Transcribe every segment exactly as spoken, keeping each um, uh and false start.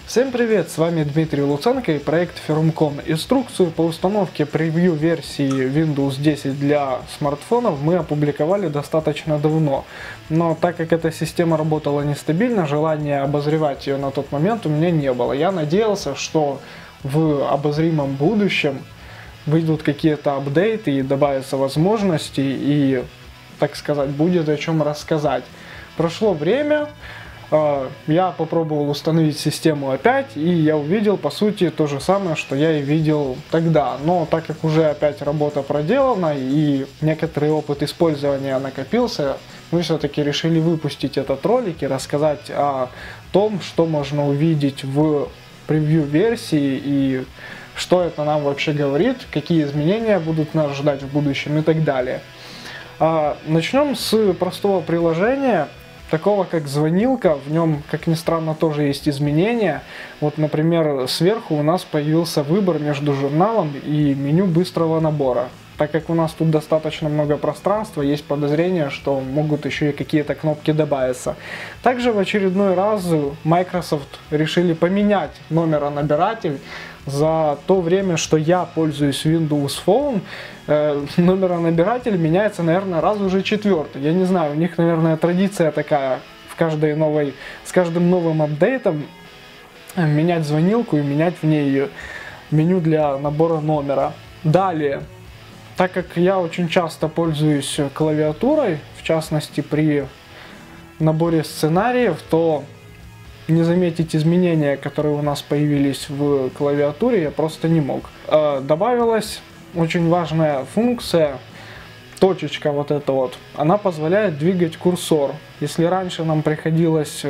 Всем привет, с вами Дмитрий Луценко и проект Firmcom. Инструкцию по установке превью версии Windows десять для смартфонов мы опубликовали достаточно давно. Но так как эта система работала нестабильно, желания обозревать ее на тот момент у меня не было. Я надеялся, что в обозримом будущем выйдут какие-то апдейты и добавятся возможности, и, так сказать, будет о чем рассказать. Прошло время. Я попробовал установить систему опять, и я увидел, по сути, то же самое, что я и видел тогда. Но так как уже опять работа проделана, и некоторый опыт использования накопился, мы все-таки решили выпустить этот ролик и рассказать о том, что можно увидеть в превью-версии, и что это нам вообще говорит, какие изменения будут нас ждать в будущем и так далее. Начнем с простого приложения, такого как звонилка. В нем, как ни странно, тоже есть изменения. Вот, например, сверху у нас появился выбор между журналом и меню быстрого набора. Так как у нас тут достаточно много пространства, есть подозрение, что могут еще и какие-то кнопки добавиться. Также в очередной раз Microsoft решили поменять номеронабиратель. За то время, что я пользуюсь Windows Phone, э, номеронабиратель меняется, наверное, раз уже четвертый. Я не знаю, у них, наверное, традиция такая в каждой новой, с каждым новым апдейтом менять звонилку и менять в ней меню для набора номера. Далее, так как я очень часто пользуюсь клавиатурой, в частности при наборе сценариев, то не заметить изменения, которые у нас появились в клавиатуре, я просто не мог. Добавилась очень важная функция, точечка вот эта вот. Она позволяет двигать курсор. Если раньше нам приходилось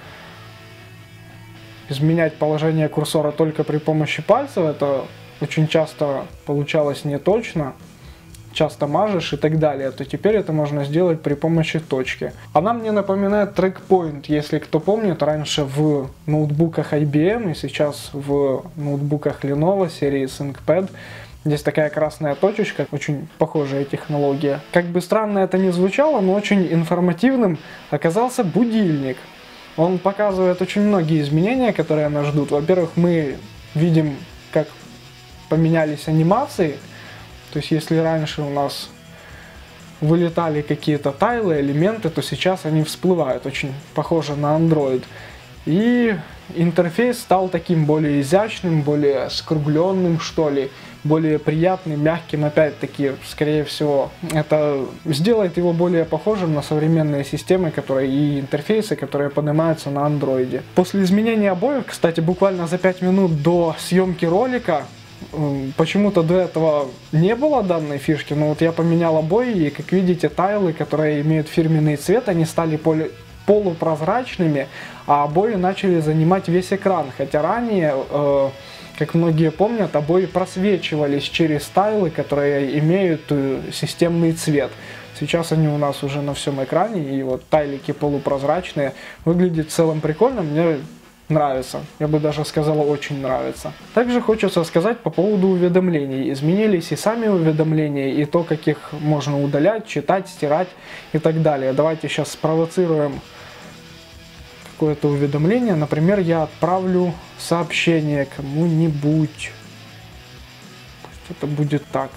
изменять положение курсора только при помощи пальцев, это очень часто получалось не точно, часто мажешь и так далее, то теперь это можно сделать при помощи точки. Она мне напоминает трекпоинт, если кто помнит, раньше в ноутбуках ай би эм и сейчас в ноутбуках Lenovo серии ThinkPad здесь такая красная точечка, очень похожая технология. Как бы странно это ни звучало, но очень информативным оказался будильник. Он показывает очень многие изменения, которые нас ждут. Во-первых, мы видим, как поменялись анимации. То есть, если раньше у нас вылетали какие-то тайлы, элементы, то сейчас они всплывают, очень похоже на Android. И интерфейс стал таким более изящным, более скругленным, что ли, более приятным, мягким, опять-таки, скорее всего. Это сделает его более похожим на современные системы, которые и интерфейсы, которые поднимаются на Android. После изменения обоев, кстати, буквально за пять минут до съемки ролика, почему-то до этого не было данной фишки, но вот я поменял обои, и как видите, тайлы, которые имеют фирменный цвет, они стали полу полупрозрачными, а обои начали занимать весь экран, хотя ранее, э, как многие помнят, обои просвечивались через тайлы, которые имеют э, системный цвет. Сейчас они у нас уже на всем экране, и вот тайлики полупрозрачные, выглядит в целом прикольно, мне нравится, я бы даже сказала, очень нравится. Также хочется сказать по поводу уведомлений. Изменились и сами уведомления, и то, как их можно удалять, читать, стирать и так далее. Давайте сейчас спровоцируем какое-то уведомление. Например, я отправлю сообщение кому-нибудь. Пусть это будет так.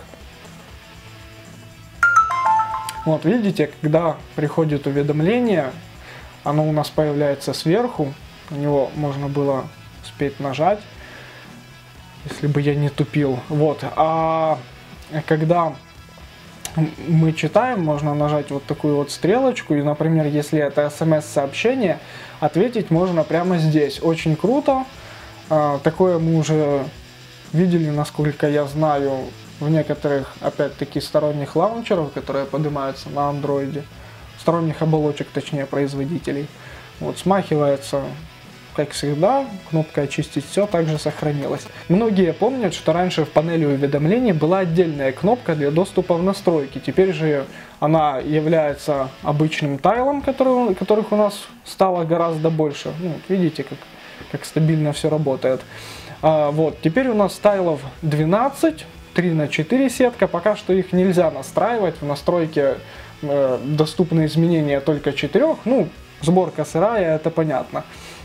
Вот, видите, когда приходит уведомление, оно у нас появляется сверху. На него можно было успеть нажать, если бы я не тупил. Вот. А когда мы читаем, можно нажать вот такую вот стрелочку. И, например, если это смс-сообщение, ответить можно прямо здесь. Очень круто. Такое мы уже видели, насколько я знаю, в некоторых, опять-таки, сторонних лаунчеров, которые поднимаются на андроиде. Сторонних оболочек, точнее, производителей. Вот, смахивается, как всегда, кнопка «Очистить все» также сохранилась. Многие помнят, что раньше в панели уведомлений была отдельная кнопка для доступа в настройки. Теперь же она является обычным тайлом, который, которых у нас стало гораздо больше. Ну, видите, как, как стабильно все работает. А, вот, теперь у нас тайлов двенадцать, три на четыре сетка. Пока что их нельзя настраивать. В настройке э, доступны изменения только четырех. Ну, сборка сырая, это понятно.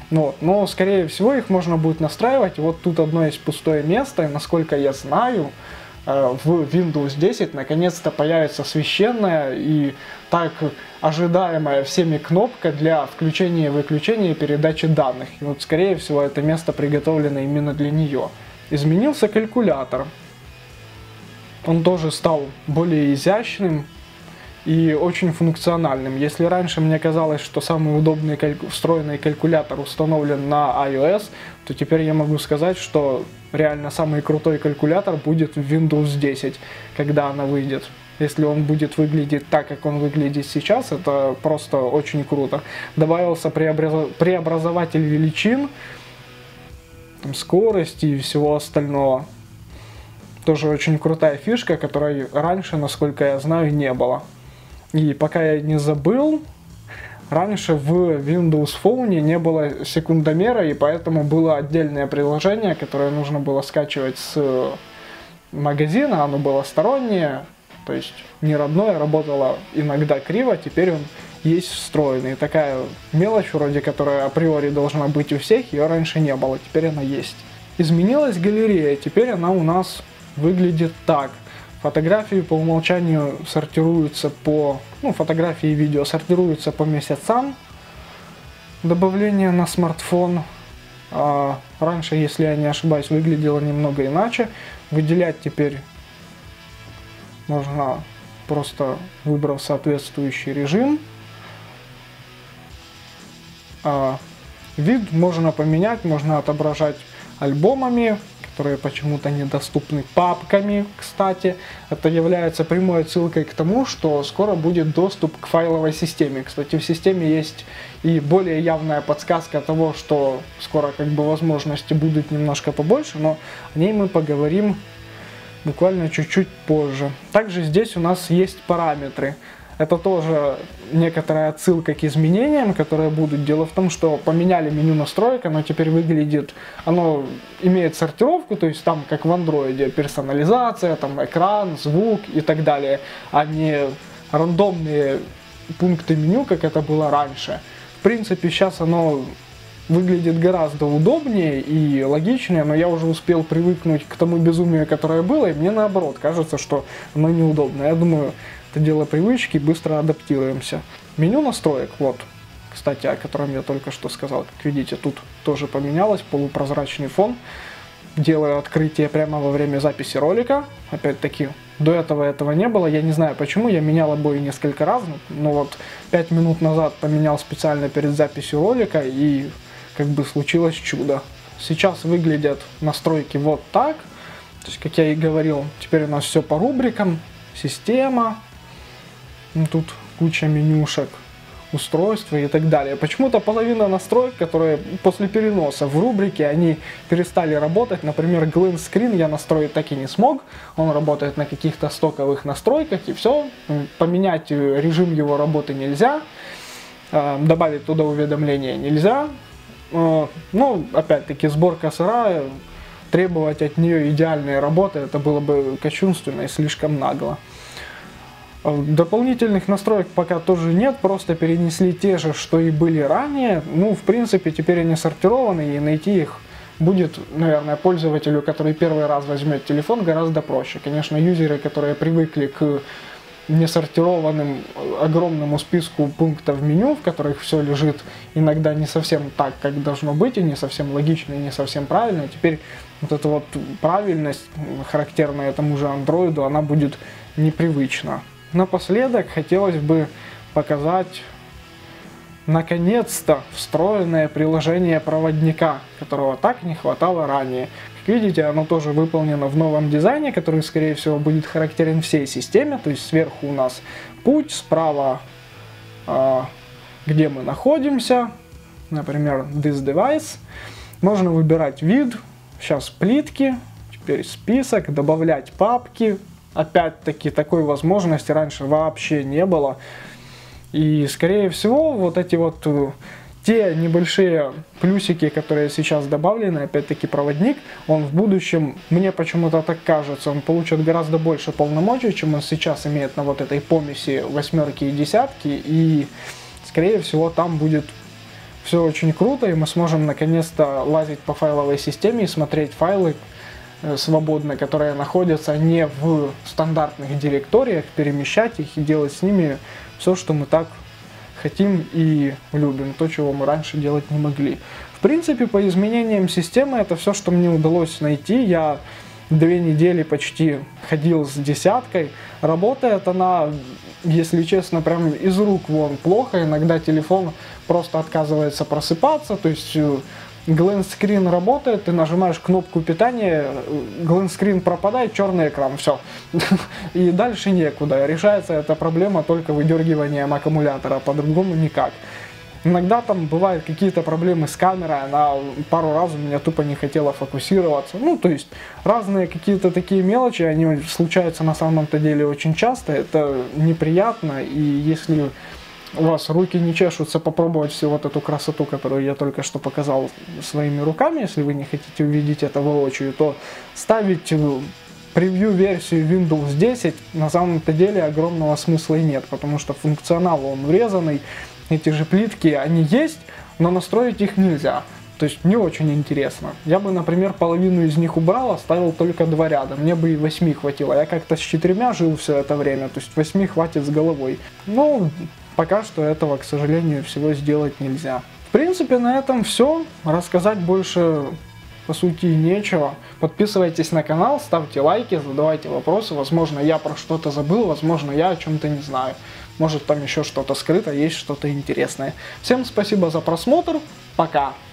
Вот. Но, скорее всего, их можно будет настраивать. Вот тут одно есть пустое место, и, насколько я знаю, в Windows десять наконец-то появится священная и так ожидаемая всеми кнопка для включения и выключения и передачи данных. И вот, скорее всего, это место приготовлено именно для нее. Изменился калькулятор. Он тоже стал более изящным и очень функциональным. Если раньше мне казалось, что самый удобный кальку... встроенный калькулятор установлен на iOS, то теперь я могу сказать, что реально самый крутой калькулятор будет в Windows десять, когда она выйдет. Если он будет выглядеть так, как он выглядит сейчас, это просто очень круто. Добавился преобраз... преобразователь величин, там, скорости и всего остального. Тоже очень крутая фишка, которой раньше, насколько я знаю, не было. И пока я не забыл, раньше в Windows Phone не было секундомера, и поэтому было отдельное приложение, которое нужно было скачивать с магазина, оно было стороннее, то есть не родное, работало иногда криво, теперь он есть встроенный. Такая мелочь вроде, которая априори должна быть у всех, ее раньше не было, теперь она есть. Изменилась галерея, теперь она у нас выглядит так. Фотографии по умолчанию сортируются по... Ну, фотографии и видео сортируются по месяцам добавления на смартфон. А раньше, если я не ошибаюсь, выглядело немного иначе. Выделять теперь можно, просто выбрав соответствующий режим. А вид можно поменять, можно отображать альбомами, которые почему-то недоступны, папками, кстати. Это является прямой отсылкой к тому, что скоро будет доступ к файловой системе. Кстати, в системе есть и более явная подсказка того, что скоро как бы возможности будут немножко побольше, но о ней мы поговорим буквально чуть-чуть позже. Также здесь у нас есть параметры. Это тоже некоторая отсылка к изменениям, которые будут. Дело в том, что поменяли меню настроек, оно теперь выглядит, оно имеет сортировку, то есть там, как в андроиде, персонализация, там экран, звук и так далее, а не рандомные пункты меню, как это было раньше. В принципе, сейчас оно выглядит гораздо удобнее и логичнее, но я уже успел привыкнуть к тому безумию, которое было, и мне наоборот кажется, что оно неудобно. Я думаю, это дело привычки, быстро адаптируемся. Меню настроек, вот, кстати, о котором я только что сказал. Как видите, тут тоже поменялось, полупрозрачный фон. Делаю открытие прямо во время записи ролика. Опять-таки, до этого этого не было. Я не знаю почему, я менял обои несколько раз, но вот пять минут назад поменял специально перед записью ролика, и как бы случилось чудо. Сейчас выглядят настройки вот так. То есть, как я и говорил, теперь у нас все по рубрикам. Система. Тут куча менюшек, устройства и так далее. Почему-то половина настроек, которые после переноса в рубрике, они перестали работать. Например, Glance Screen я настроить так и не смог. Он работает на каких-то стоковых настройках, и все. Поменять режим его работы нельзя. Добавить туда уведомления нельзя. Ну, опять-таки, сборка сырая. Требовать от нее идеальной работы, это было бы кощунственно и слишком нагло. Дополнительных настроек пока тоже нет, просто перенесли те же, что и были ранее. Ну, в принципе, теперь они сортированы, и найти их будет, наверное, пользователю, который первый раз возьмет телефон, гораздо проще. Конечно, юзеры, которые привыкли к несортированным огромному списку пунктов меню, в которых все лежит иногда не совсем так, как должно быть, и не совсем логично, и не совсем правильно. Теперь вот эта вот правильность, характерная этому же андроиду, она будет непривычна. Напоследок хотелось бы показать наконец-то встроенное приложение проводника, которого так не хватало ранее. Как видите, оно тоже выполнено в новом дизайне, который, скорее всего, будет характерен всей системе. То есть сверху у нас путь, справа, э, где мы находимся, например, this device. Можно выбирать вид, сейчас плитки, теперь список, добавлять папки. Опять-таки, такой возможности раньше вообще не было. И, скорее всего, вот эти вот те небольшие плюсики, которые сейчас добавлены, опять-таки проводник, он в будущем, мне почему-то так кажется, он получит гораздо больше полномочий, чем он сейчас имеет на вот этой помеси восьмерки и десятки. И, скорее всего, там будет все очень круто, и мы сможем наконец-то лазить по файловой системе и смотреть файлы свободно, которые находятся не в стандартных директориях, перемещать их и делать с ними все, что мы так хотим и любим, то, чего мы раньше делать не могли. В принципе, по изменениям системы это все, что мне удалось найти. Я две недели почти ходил с десяткой. Работает она, если честно, прям из рук вон плохо. Иногда телефон просто отказывается просыпаться, то есть глэнд-скрин работает, ты нажимаешь кнопку питания, глэнд-скрин пропадает, черный экран, все. И дальше некуда. Решается эта проблема только выдергиванием аккумулятора, по-другому никак. Иногда там бывают какие-то проблемы с камерой, она пару раз у меня тупо не хотела фокусироваться. Ну, то есть разные какие-то такие мелочи, они случаются на самом-то деле очень часто, это неприятно, и если у вас руки не чешутся попробовать всю вот эту красоту, которую я только что показал своими руками, если вы не хотите увидеть это воочию, то ставить превью-версию Windows десять на самом-то деле огромного смысла и нет, потому что функционал он урезанный, эти же плитки, они есть, но настроить их нельзя. То есть не очень интересно. Я бы, например, половину из них убрал, оставил только два ряда. Мне бы и восьми хватило. Я как-то с четырьмя жил все это время, то есть восьми хватит с головой. Ну, пока что этого, к сожалению, всего сделать нельзя. В принципе, на этом все. Рассказать больше, по сути, нечего. Подписывайтесь на канал, ставьте лайки, задавайте вопросы. Возможно, я про что-то забыл, возможно, я о чем-то не знаю. Может, там еще что-то скрыто, есть что-то интересное. Всем спасибо за просмотр. Пока.